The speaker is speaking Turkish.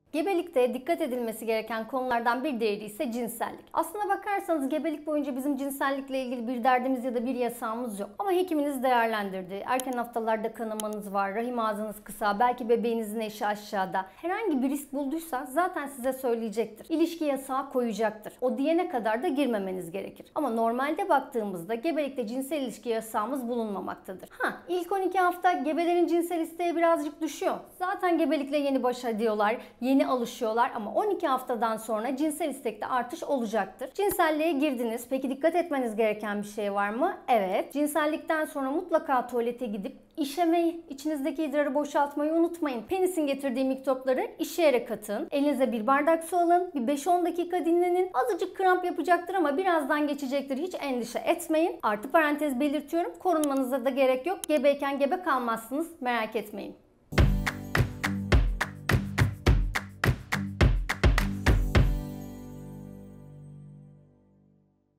Gebelikte dikkat edilmesi gereken konulardan bir diğeri ise cinsellik. Aslına bakarsanız gebelik boyunca bizim cinsellikle ilgili bir derdimiz ya da bir yasağımız yok. Ama hekiminiz değerlendirdi. Erken haftalarda kanamanız var, rahim ağzınız kısa, belki bebeğinizin eşi aşağıda. Herhangi bir risk bulduysa zaten size söyleyecektir. İlişki yasağı koyacaktır. O diyene kadar da girmemeniz gerekir. Ama normalde baktığımızda gebelikte cinsel ilişki yasağımız bulunmamaktadır. İlk 12 hafta gebelerin cinsel isteği birazcık düşüyor. Zaten gebelikle yeni baş ediyorlar, yeni alışıyorlar ama 12 haftadan sonra cinsel istekte artış olacaktır. Cinselliğe girdiniz. Peki dikkat etmeniz gereken bir şey var mı? Evet. Cinsellikten sonra mutlaka tuvalete gidip işemeyi, içinizdeki idrarı boşaltmayı unutmayın. Penisin getirdiği mikropları işeyerek atın. Elinize bir bardak su alın. Bir 5-10 dakika dinlenin. Azıcık kramp yapacaktır ama birazdan geçecektir. Hiç endişe etmeyin. Artı parantez belirtiyorum. Korunmanıza da gerek yok. Gebeyken gebe kalmazsınız. Merak etmeyin.